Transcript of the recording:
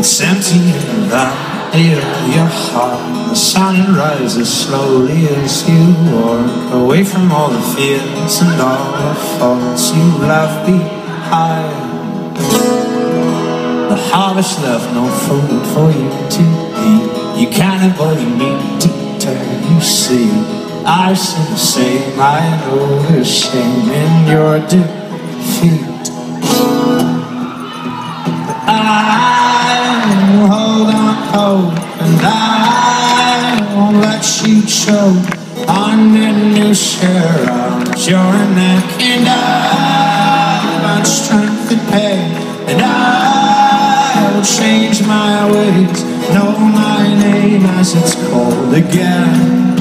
It's empty in the valley of your heart. The sun rises slowly as you walk away from all the fears and all the faults you left behind. The harvest left no food for you to eat. You can't avoid the meat eater, you see. I see the same, I know the shame in your defeat. But I will hold on hope, and I won't let you choke on the noose around your neck. And I've got strength and pain, and I will change my ways, know my name as it's called again.